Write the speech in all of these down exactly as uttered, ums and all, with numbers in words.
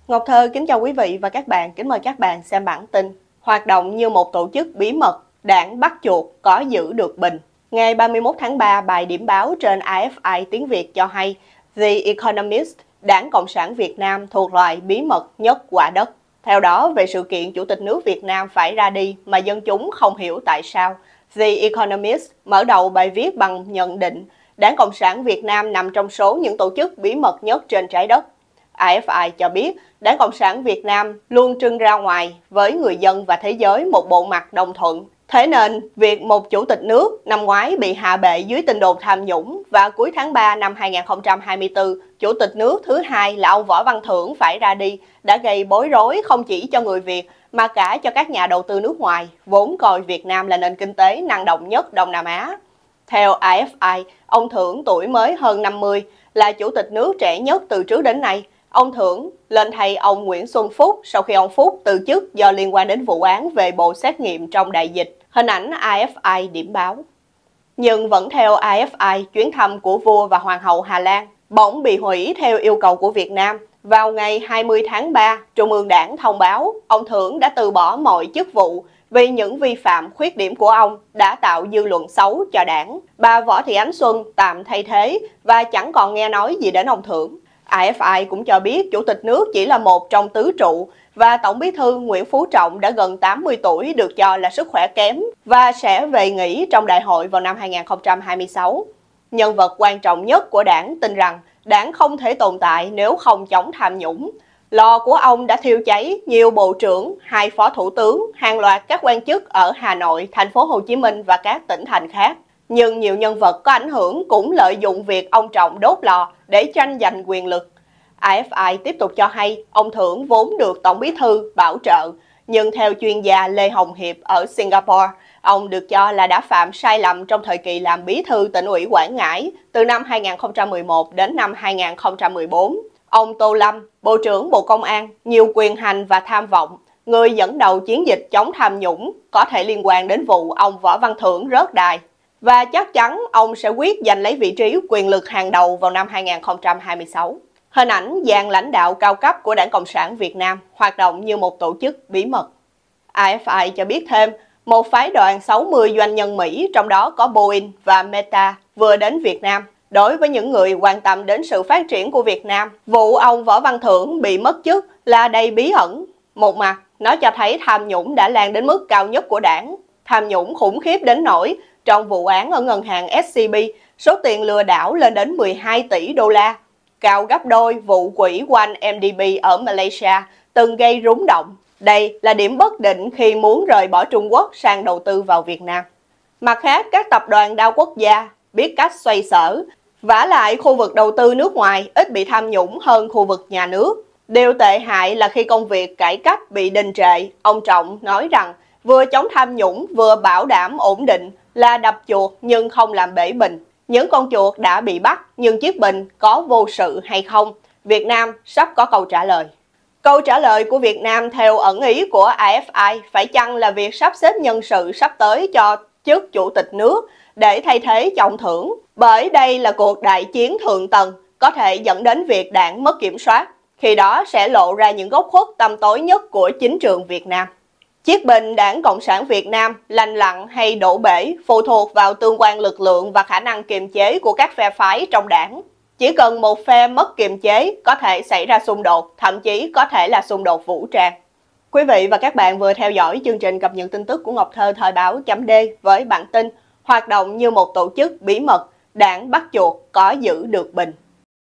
Ngọc Thơ kính chào quý vị và các bạn, kính mời các bạn xem bản tin. Hoạt động như một tổ chức bí mật, đảng bắt chuột có giữ được bình. Ngày ba mươi mốt tháng ba, bài điểm báo trên a ép i tiếng Việt cho hay The Economist, Đảng Cộng sản Việt Nam thuộc loại bí mật nhất quả đất. Theo đó, về sự kiện Chủ tịch nước Việt Nam phải ra đi mà dân chúng không hiểu tại sao, The Economist mở đầu bài viết bằng nhận định Đảng Cộng sản Việt Nam nằm trong số những tổ chức bí mật nhất trên trái đất. a ép i cho biết, Đảng Cộng sản Việt Nam luôn trưng ra ngoài với người dân và thế giới một bộ mặt đồng thuận. Thế nên, việc một chủ tịch nước năm ngoái bị hạ bệ dưới tin đồn tham nhũng và cuối tháng ba năm hai nghìn không trăm hai mươi tư, chủ tịch nước thứ hai là ông Võ Văn Thưởng phải ra đi đã gây bối rối không chỉ cho người Việt mà cả cho các nhà đầu tư nước ngoài, vốn coi Việt Nam là nền kinh tế năng động nhất Đông Nam Á. Theo a ép i, ông Thưởng tuổi mới hơn năm mươi, là chủ tịch nước trẻ nhất từ trước đến nay. Ông Thưởng lên thay ông Nguyễn Xuân Phúc sau khi ông Phúc từ chức do liên quan đến vụ án về bộ xét nghiệm trong đại dịch. Hình ảnh a ép i điểm báo. Nhưng vẫn theo a ép i, chuyến thăm của vua và hoàng hậu Hà Lan bỗng bị hủy theo yêu cầu của Việt Nam. Vào ngày hai mươi tháng ba, Trung ương Đảng thông báo ông Thưởng đã từ bỏ mọi chức vụ vì những vi phạm khuyết điểm của ông đã tạo dư luận xấu cho đảng. Bà Võ Thị Ánh Xuân tạm thay thế và chẳng còn nghe nói gì đến ông Thưởng. a ép i cũng cho biết Chủ tịch nước chỉ là một trong tứ trụ và Tổng bí thư Nguyễn Phú Trọng đã gần tám mươi tuổi, được cho là sức khỏe kém và sẽ về nghỉ trong đại hội vào năm hai nghìn không trăm hai mươi sáu. Nhân vật quan trọng nhất của đảng tin rằng đảng không thể tồn tại nếu không chống tham nhũng. Lò của ông đã thiêu cháy nhiều bộ trưởng, hai phó thủ tướng, hàng loạt các quan chức ở Hà Nội, thành phố Hồ Chí Minh và các tỉnh thành khác. Nhưng nhiều nhân vật có ảnh hưởng cũng lợi dụng việc ông Trọng đốt lò để tranh giành quyền lực. a ép i tiếp tục cho hay ông Thưởng vốn được Tổng bí thư bảo trợ, nhưng theo chuyên gia Lê Hồng Hiệp ở Singapore, ông được cho là đã phạm sai lầm trong thời kỳ làm bí thư tỉnh ủy Quảng Ngãi từ năm hai nghìn không trăm mười một đến năm hai nghìn không trăm mười bốn. Ông Tô Lâm, Bộ trưởng Bộ Công an, nhiều quyền hành và tham vọng, người dẫn đầu chiến dịch chống tham nhũng, có thể liên quan đến vụ ông Võ Văn Thưởng rớt đài. Và chắc chắn ông sẽ quyết giành lấy vị trí quyền lực hàng đầu vào năm hai nghìn không trăm hai mươi sáu. Hình ảnh dàn lãnh đạo cao cấp của Đảng Cộng sản Việt Nam hoạt động như một tổ chức bí mật. a ép i cho biết thêm, một phái đoàn sáu mươi doanh nhân Mỹ, trong đó có Boeing và Meta, vừa đến Việt Nam. Đối với những người quan tâm đến sự phát triển của Việt Nam, vụ ông Võ Văn Thưởng bị mất chức là đầy bí ẩn. Một mặt, nó cho thấy tham nhũng đã lan đến mức cao nhất của đảng. Tham nhũng khủng khiếp đến nỗi trong vụ án ở ngân hàng ét xê bê, số tiền lừa đảo lên đến mười hai tỷ đô la, cao gấp đôi vụ quỹ One em đê bê ở Malaysia từng gây rúng động. Đây là điểm bất định khi muốn rời bỏ Trung Quốc sang đầu tư vào Việt Nam. Mặt khác, các tập đoàn đa quốc gia biết cách xoay sở, vả lại khu vực đầu tư nước ngoài ít bị tham nhũng hơn khu vực nhà nước. Điều tệ hại là khi công việc cải cách bị đình trệ, ông Trọng nói rằng vừa chống tham nhũng vừa bảo đảm ổn định là đập chuột nhưng không làm bể bình. Những con chuột đã bị bắt nhưng chiếc bình có vô sự hay không? Việt Nam sắp có câu trả lời. Câu trả lời của Việt Nam theo ẩn ý của a ép i phải chăng là việc sắp xếp nhân sự sắp tới cho chức chủ tịch nước để thay thế cho ông Thưởng? Bởi đây là cuộc đại chiến thượng tầng có thể dẫn đến việc đảng mất kiểm soát. Khi đó sẽ lộ ra những góc khuất tăm tối nhất của chính trường Việt Nam. Chiếc bình Đảng Cộng sản Việt Nam lành lặn hay đổ bể phụ thuộc vào tương quan lực lượng và khả năng kiềm chế của các phe phái trong đảng. Chỉ cần một phe mất kiềm chế có thể xảy ra xung đột, thậm chí có thể là xung đột vũ trang. Quý vị và các bạn vừa theo dõi chương trình cập nhật tin tức của Ngọc Thơ thời báo chấm D với bản tin hoạt động như một tổ chức bí mật, đảng bắt chuột có giữ được bình.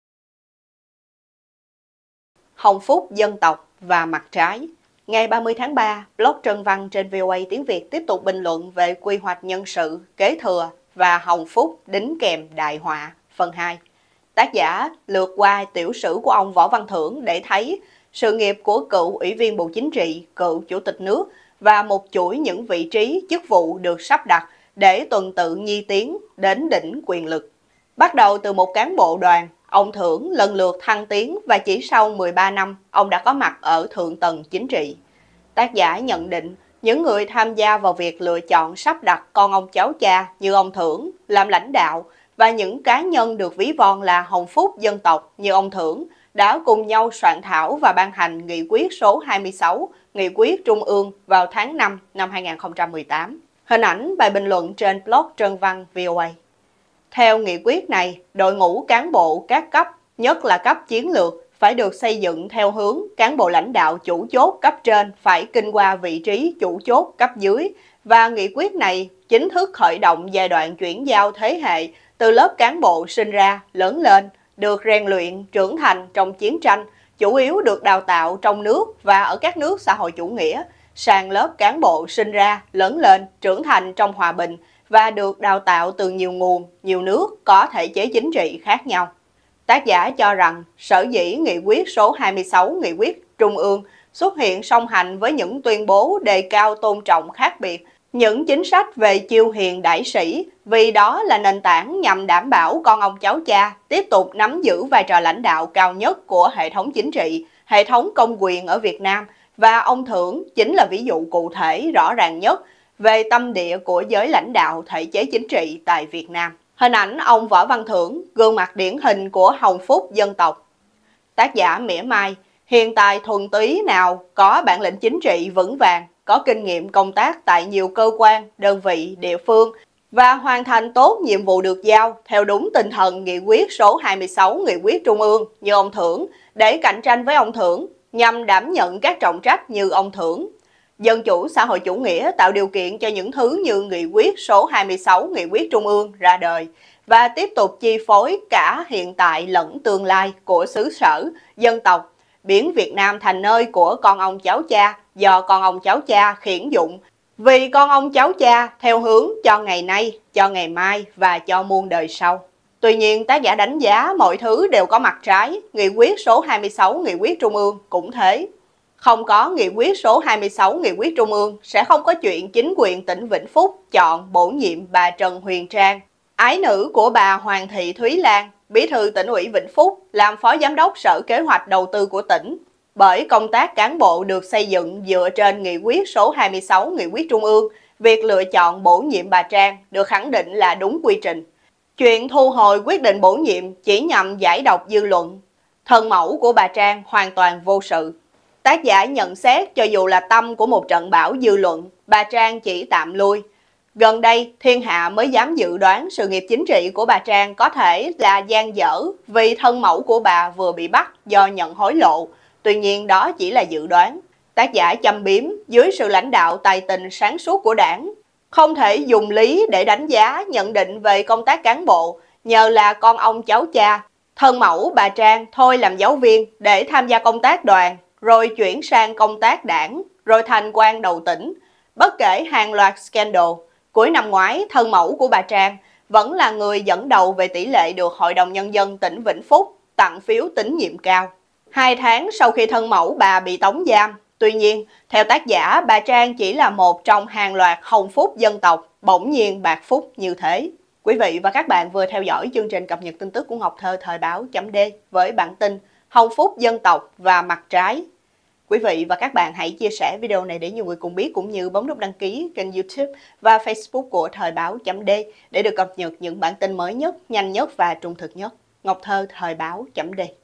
Hồng phúc dân tộc và mặt trái. Ngày ba mươi tháng ba, blog Trân Văn trên vê o a tiếng Việt tiếp tục bình luận về quy hoạch nhân sự, kế thừa và hồng phúc đính kèm đại họa phần hai. Tác giả lược qua tiểu sử của ông Võ Văn Thưởng để thấy sự nghiệp của cựu Ủy viên Bộ Chính trị, cựu Chủ tịch nước và một chuỗi những vị trí, chức vụ được sắp đặt để tuần tự nhi tiến đến đỉnh quyền lực. Bắt đầu từ một cán bộ đoàn, ông Thưởng lần lượt thăng tiến và chỉ sau mười ba năm, ông đã có mặt ở thượng tầng chính trị. Tác giả nhận định, những người tham gia vào việc lựa chọn sắp đặt con ông cháu cha như ông Thưởng làm lãnh đạo và những cá nhân được ví von là hồng phúc dân tộc như ông Thưởng đã cùng nhau soạn thảo và ban hành nghị quyết số hai mươi sáu, nghị quyết Trung ương vào tháng năm năm hai nghìn không trăm mười tám. Hình ảnh bài bình luận trên blog Trân Văn vê o a. Theo nghị quyết này, đội ngũ cán bộ các cấp, nhất là cấp chiến lược, phải được xây dựng theo hướng cán bộ lãnh đạo chủ chốt cấp trên phải kinh qua vị trí chủ chốt cấp dưới, và nghị quyết này chính thức khởi động giai đoạn chuyển giao thế hệ từ lớp cán bộ sinh ra, lớn lên, được rèn luyện, trưởng thành trong chiến tranh, chủ yếu được đào tạo trong nước và ở các nước xã hội chủ nghĩa, sang lớp cán bộ sinh ra, lớn lên, trưởng thành trong hòa bình và được đào tạo từ nhiều nguồn, nhiều nước có thể chế chính trị khác nhau. Tác giả cho rằng sở dĩ nghị quyết số hai mươi sáu, nghị quyết Trung ương xuất hiện song hành với những tuyên bố đề cao tôn trọng khác biệt, những chính sách về chiêu hiền đãi sĩ, vì đó là nền tảng nhằm đảm bảo con ông cháu cha tiếp tục nắm giữ vai trò lãnh đạo cao nhất của hệ thống chính trị, hệ thống công quyền ở Việt Nam, và ông Thưởng chính là ví dụ cụ thể rõ ràng nhất về tâm địa của giới lãnh đạo thể chế chính trị tại Việt Nam. Hình ảnh ông Võ Văn Thưởng, gương mặt điển hình của hồng phúc dân tộc. Tác giả mỉa mai, hiện tại thuần túy nào có bản lĩnh chính trị vững vàng, có kinh nghiệm công tác tại nhiều cơ quan, đơn vị, địa phương và hoàn thành tốt nhiệm vụ được giao theo đúng tinh thần nghị quyết số hai mươi sáu, nghị quyết Trung ương như ông Thưởng, để cạnh tranh với ông Thưởng nhằm đảm nhận các trọng trách như ông Thưởng. Dân chủ xã hội chủ nghĩa tạo điều kiện cho những thứ như nghị quyết số hai mươi sáu, nghị quyết Trung ương ra đời và tiếp tục chi phối cả hiện tại lẫn tương lai của xứ sở, dân tộc, biến Việt Nam thành nơi của con ông cháu cha, do con ông cháu cha khiển dụng, vì con ông cháu cha theo hướng cho ngày nay, cho ngày mai và cho muôn đời sau. Tuy nhiên, tác giả đánh giá mọi thứ đều có mặt trái, nghị quyết số hai mươi sáu, nghị quyết Trung ương cũng thế. Không có nghị quyết số hai mươi sáu, nghị quyết Trung ương sẽ không có chuyện chính quyền tỉnh Vĩnh Phúc chọn bổ nhiệm bà Trần Huyền Trang, ái nữ của bà Hoàng Thị Thúy Lan, bí thư tỉnh ủy Vĩnh Phúc, làm phó giám đốc Sở Kế hoạch Đầu tư của tỉnh. Bởi công tác cán bộ được xây dựng dựa trên nghị quyết số hai mươi sáu, nghị quyết Trung ương, việc lựa chọn bổ nhiệm bà Trang được khẳng định là đúng quy trình. Chuyện thu hồi quyết định bổ nhiệm chỉ nhằm giải độc dư luận. Thân mẫu của bà Trang hoàn toàn vô sự. Tác giả nhận xét cho dù là tâm của một trận bão dư luận, bà Trang chỉ tạm lui. Gần đây, thiên hạ mới dám dự đoán sự nghiệp chính trị của bà Trang có thể là dang dở vì thân mẫu của bà vừa bị bắt do nhận hối lộ. Tuy nhiên đó chỉ là dự đoán. Tác giả châm biếm dưới sự lãnh đạo tài tình sáng suốt của đảng, không thể dùng lý để đánh giá nhận định về công tác cán bộ, nhờ là con ông cháu cha. Thân mẫu bà Trang thôi làm giáo viên để tham gia công tác đoàn, rồi chuyển sang công tác đảng, rồi thành quan đầu tỉnh. Bất kể hàng loạt scandal, cuối năm ngoái thân mẫu của bà Trang vẫn là người dẫn đầu về tỷ lệ được Hội đồng Nhân dân tỉnh Vĩnh Phúc tặng phiếu tín nhiệm cao. Hai tháng sau khi thân mẫu bà bị tống giam. Tuy nhiên, theo tác giả, bà Trang chỉ là một trong hàng loạt hồng phúc dân tộc, bỗng nhiên bạc phúc như thế. Quý vị và các bạn vừa theo dõi chương trình cập nhật tin tức của Ngọc Thơ thời báo chấm D với bản tin hồng phúc dân tộc và mặt trái. Quý vị và các bạn hãy chia sẻ video này để nhiều người cùng biết, cũng như bấm nút đăng ký kênh YouTube và Facebook của thời báo chấm D để được cập nhật những bản tin mới nhất, nhanh nhất và trung thực nhất. Ngọc Thơ thời báo chấm D.